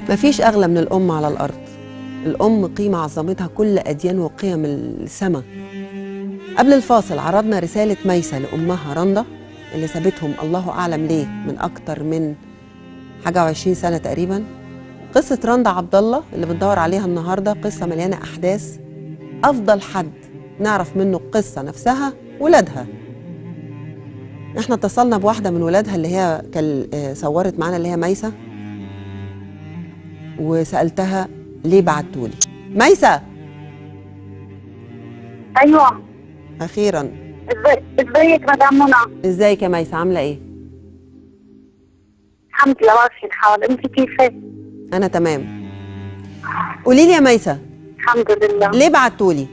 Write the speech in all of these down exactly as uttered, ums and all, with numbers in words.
مفيش أغلى من الأم على الأرض. الأم قيمة عظمتها كل أديان وقيم السماء. قبل الفاصل عرضنا رسالة ميسة لأمها رندا اللي سابتهم الله أعلم ليه من أكتر من حاجة وعشرين سنة تقريبا. قصة رندا عبد الله اللي بندور عليها النهاردة قصة مليانة أحداث. أفضل حد نعرف منه القصة نفسها ولادها. احنا اتصلنا بواحدة من ولادها اللي هي كان صورت معانا اللي هي ميسة، وسألتها ليه بعتولي. ميسة. ايوه أخيرا. ازيك مدام منى؟ ازيك يا ميسة، عاملة ايه؟ الحمد لله ماشي الحال، انت كيفك؟ أنا تمام. قولي لي يا ميسة. الحمد لله. ليه بعتولي؟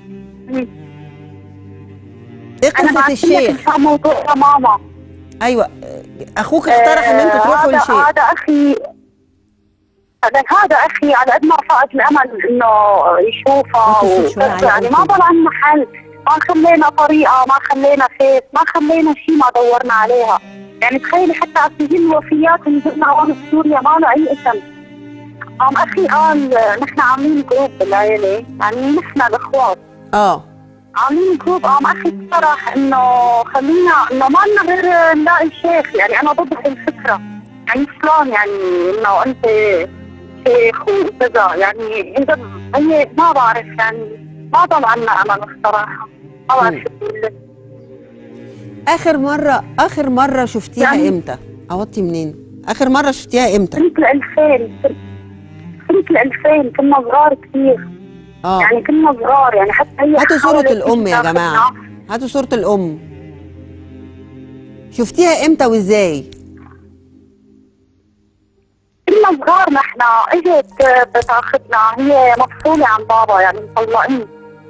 ايه قصة الشيخ؟ أنا موضوع ماما. أيوة، أخوك اقترح إن أنتوا تروحوا للشيخ. هذا أخي هذا أخي على قد ما فقد الأمل إنه يشوفها، يعني ما ضل عندنا حل، ما خلينا طريقة، ما خلينا فيس، ما خلينا شيء، ما دورنا عليها. يعني تخيلي حتى على سجل الوفيات اللي نزلنا عوام سوريا ما له أي اسم. قام أخي قال نحن عاملين جروب بالعيلة، يعني نحن الإخوات. اه عاملين جروب. قام أخي اقترح إنه خلينا إنه ما لنا غير نلاقي شيخ. يعني أنا ضد الفكرة، يعني شلون يعني إنه أنت شيخ وكذا، يعني إذا هي ما بعرف، يعني ما ضل عنا أمل الصراحة، ما بعرف شو بقول لك. آخر مرة آخر مرة شفتيها يعني إمتى؟ عوضتي منين؟ آخر مرة شفتيها إمتى؟ سنة الألفين، سنة الألفين كنا صغار كثير. اه يعني كنا صغار، يعني حتى هي هاتوا صورة الأم يا جماعة، هاتوا صورة الأم. شفتيها إمتى وإزاي؟ كنا صغار نحن، اجت بتاخذنا، هي مفصولة عن بابا، يعني مطلقين.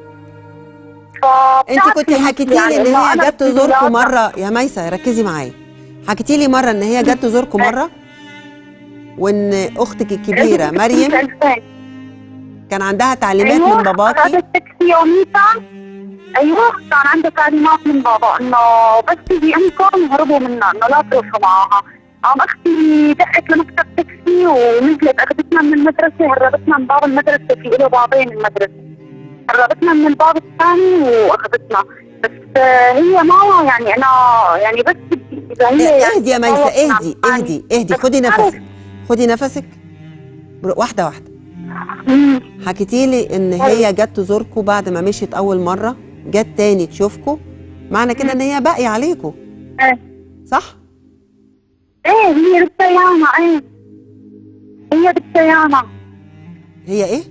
انت كنت حكيتي لي ان هي جت تزوركم مرة يا ميسة، ركزي معايا. حكيتي لي مرة ان هي جت تزوركم مرة، وان اختك الكبيرة مريم كان عندها تعليمات أيوة من باباكي. ايوه التاكسي يوميتها. ايوه كان عندها تعليمات من بابا انه بس تجي امكم هربوا منها، انه لا تروحوا معها. قام اختي دقت لمكتب تاكسي ونزلت اخذتنا من المدرسه، هربتنا من باب المدرسه، في له بابين المدرسه، هربتنا من الباب الثاني واخذتنا. بس هي ماما يعني انا يعني بس اذا هي اهدي يا ميسة، اهدي اهدي اهدي، خدي نفسك، خدي نفسك واحده واحده. حكيتي لي ان هي جت تزوركم بعد ما مشيت اول مره، جت تاني تشوفكم، معنى كده ان هي باقيه عليكم. ايه صح؟ ايه هي بالسيانة. ايه هي بالسيانة. هي ايه؟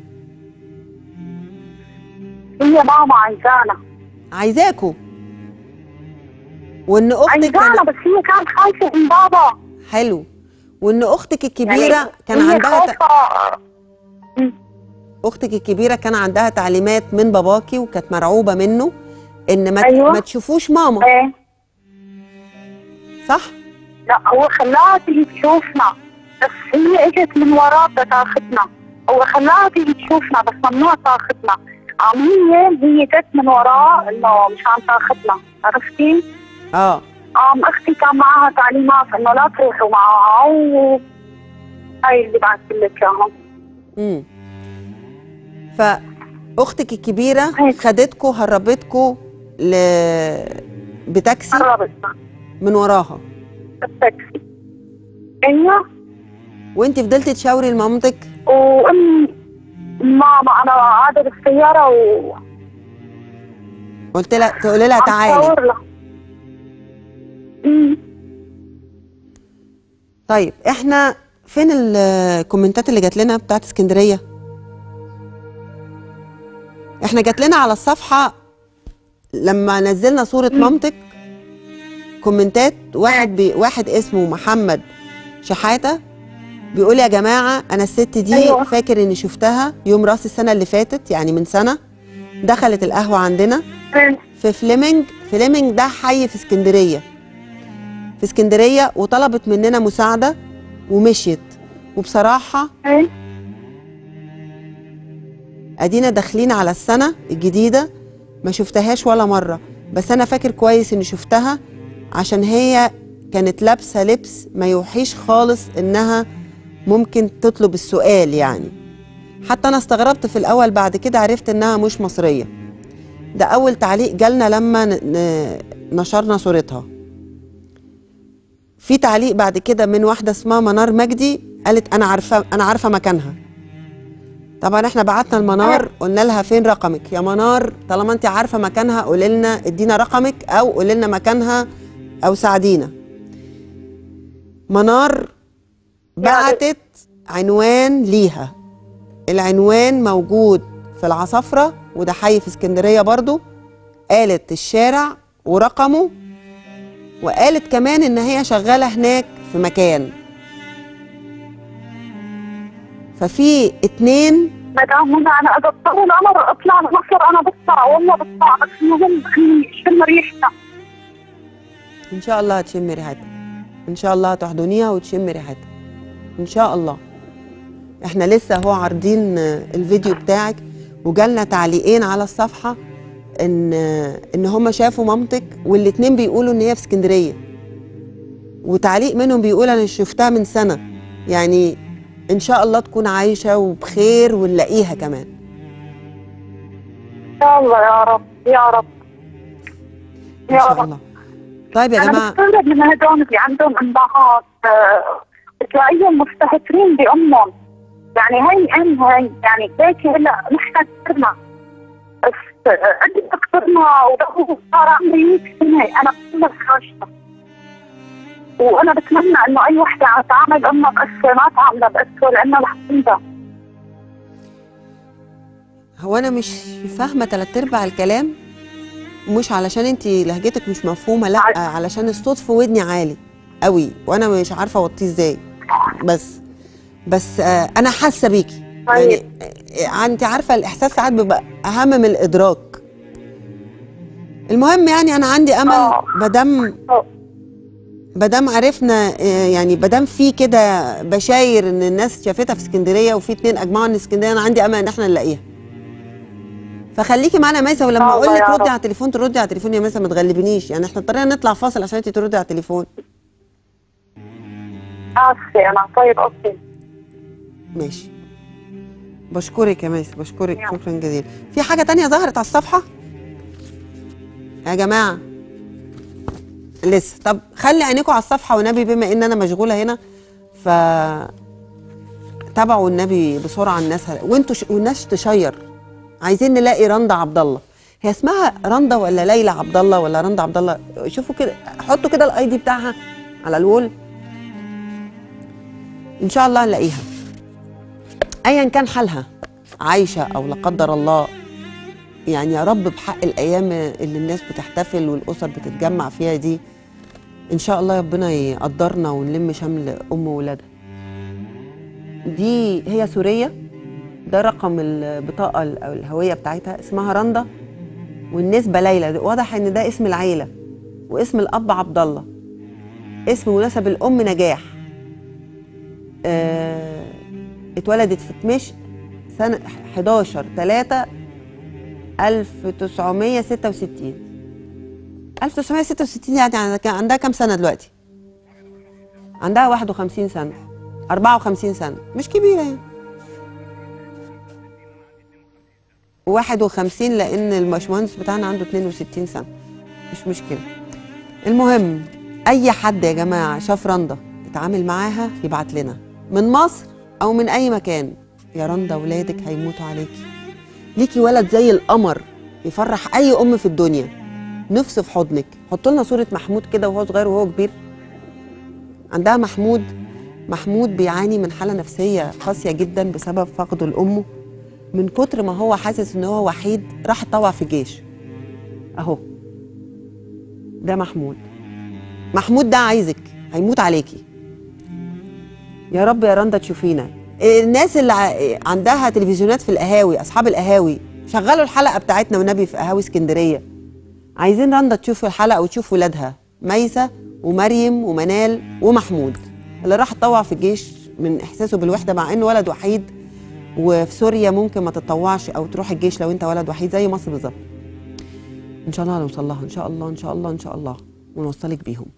هي ماما عايزانا، عايزاكوا، وان اختك عايزانا كان... بس هي كانت خايفة من بابا. حلو. وان اختك الكبيرة يعني كان عندها ت... اختك الكبيرة كان عندها تعليمات من باباكي وكانت مرعوبة منه ان ما, أيوة. ما تشوفوش ماما. ايه صح؟ لا هو خلاها تيجي تشوفنا، بس هي اجت من وراه تاخذنا. هو خلاها تيجي تشوفنا بس ممنوع تاخذنا. قام هي هي جت من وراه انه مشان تاخذنا، عرفتي؟ اه قام اختي كان معها تعليمات انه لا تروحوا معها، و هاي اللي بعثت لك اياها. امم فاختك الكبيره خدتكم هربتكم ل بتاكسي؟ هربتنا من وراها بالتاكسي. ايوه. وانت فضلتي تشاوري لمامتك؟ وامي ماما انا قاعده بالسياره و قلت لها تقولي لها تعالي. امم طيب احنا فين الكومنتات اللي جات لنا بتاعت اسكندريه؟ احنا جات لنا على الصفحه لما نزلنا صوره مم. مامتك كومنتات. واحد بي واحد اسمه محمد شحاته بيقول يا جماعه انا الست دي أيوة. فاكر اني شفتها يوم راس السنه اللي فاتت، يعني من سنه، دخلت القهوه عندنا في فليمنج. فليمنج ده حي في اسكندريه، في اسكندريه، وطلبت مننا مساعده ومشيت. وبصراحه ادينا داخلين على السنه الجديده ما شفتهاش ولا مره، بس انا فاكر كويس اني شفتها عشان هي كانت لابسه لبس ما يوحيش خالص انها ممكن تطلب السؤال يعني. حتى انا استغربت في الاول، بعد كده عرفت انها مش مصريه. ده اول تعليق جالنا لما نشرنا صورتها. في تعليق بعد كده من واحده اسمها منار مجدي، قالت انا عارفه انا عارفه مكانها. طبعا احنا بعتنا لمنار قلنا لها فين رقمك يا منار، طالما انت عارفه مكانها قولي لنا، ادينا رقمك او قولي لنا مكانها او ساعدينا. منار بعتت عنوان ليها، العنوان موجود في العصافرة وده حي في اسكندرية برضو، قالت الشارع ورقمه، وقالت كمان ان هي شغالة هناك في مكان. ففي اتنين. مدام هنا انا اذا اضطر انا اطلع لمصر انا بطلع والله بطلع، بس المهم اني اشم ريحتها. ان شاء الله هتشمي ريحتها، ان شاء الله هتحضنيها وتشمي ريحتها ان شاء الله. احنا لسه هو عارضين الفيديو بتاعك، وجالنا تعليقين على الصفحه ان ان هم شافوا مامتك والاتنين بيقولوا ان هي في اسكندريه، وتعليق منهم بيقول انا شفتها من سنه. يعني ان شاء الله تكون عايشه وبخير ونلاقيها كمان ان شاء الله يا رب يا رب ان يا شاء رب. الله. طيب يا انا جماعه، بستغرب من هدول اللي عندهم امهات بتلاقيهم مستهترين بامهم. يعني هي ام هي يعني ليك هلا نحن كبرنا، بس قد كبرنا وهو صار عمري مية سنه انا كلها حاجتها. وانا بتمنى انه اي وحده عم تعامل امها بأسوأ ما تعاملها بأسوأ لانها محدوده. هو انا مش فاهمه تلات ارباع الكلام، مش علشان انت لهجتك مش مفهومه، لا علشان الصوت في ودني عالي قوي وانا مش عارفه اوطيه ازاي. بس بس آه انا حاسه بيكي. طيب. يعني آه انت عارفه الاحساس ساعات بيبقى اهم من الادراك. المهم يعني انا عندي امل مادام مادام عرفنا آه يعني مادام في كده بشاير ان الناس شافتها في اسكندريه وفي اتنين اجمعوا ان اسكندريه، انا عندي امل ان احنا نلاقيها. فخليكي معانا يا ميسه، ولما اقول لك ردي على التليفون تردي على التليفون يا ميسه، ما تغلبنيش. يعني احنا اضطرينا نطلع فاصل عشان انت تردي على التليفون. اسفه انا. طيب اوكي ماشي. بشكرك يا ميسه، بشكرك شكرا جزيلا. في حاجه تانية ظهرت على الصفحه يا جماعه لسه؟ طب خلي عينيكم على الصفحه والنبي، بما ان انا مشغوله هنا ف تابعوا النبي بسرعه الناس، وانتوا ش... والناس تشير. عايزين نلاقي رندا عبد الله. هي اسمها رندا ولا ليلى عبد الله ولا رندا عبد الله؟ شوفوا كده، حطوا كده الاي دي بتاعها على الوول، ان شاء الله نلاقيها. ايا كان حالها، عايشه او لا قدر الله، يعني يا رب بحق الايام اللي الناس بتحتفل والاسر بتتجمع فيها دي، ان شاء الله ربنا يقدرنا ونلم شمل ام وولادها. دي هي سوريه، ده رقم البطاقه او الهويه بتاعتها، اسمها رندا، والنسبه ليلى. واضح ان ده اسم العيله، واسم الاب عبد الله، اسم مناسب الام نجاح. اه اتولدت في دمشق سنه حداشر تلاتة ألف وتسعمية ستة وستين. ألف وتسعمية ستة وستين يعني عندها كام سنه دلوقتي؟ عندها واحد وخمسين سنه، أربعة وخمسين سنه، مش كبيره يعني. واحد وخمسين لان الباشمهندس بتاعنا عنده اتنين وستين سنه، مش مشكله. المهم اي حد يا جماعه شاف رندا اتعامل معاها يبعت لنا من مصر او من اي مكان. يا رندا ولادك هيموتوا عليكي، ليكي ولد زي القمر يفرح اي ام في الدنيا، نفسه في حضنك. حط لنا صوره محمود كده وهو صغير وهو كبير. عندها محمود محمود بيعاني من حاله نفسيه قاسيه جدا بسبب فقده لامه، من كتر ما هو حاسس ان هو وحيد راح اتطوع في الجيش. اهو ده محمود. محمود ده عايزك، هيموت عليكي. يا رب يا رندا تشوفينا. الناس اللي عندها تلفزيونات في القهاوي، اصحاب القهاوي، شغلوا الحلقه بتاعتنا والنبي في قهاوي اسكندريه. عايزين رندا تشوف الحلقه وتشوف ولادها ميسه ومريم ومنال ومحمود اللي راح اتطوع في الجيش من احساسه بالوحده، مع انه ولد وحيد. وفي سوريا ممكن ما تتطوعش او تروح الجيش لو انت ولد وحيد زي مصر بالظبط. ان شاء الله هنوصل لها، ان شاء الله ان شاء الله ان شاء الله ونوصلك بيهم.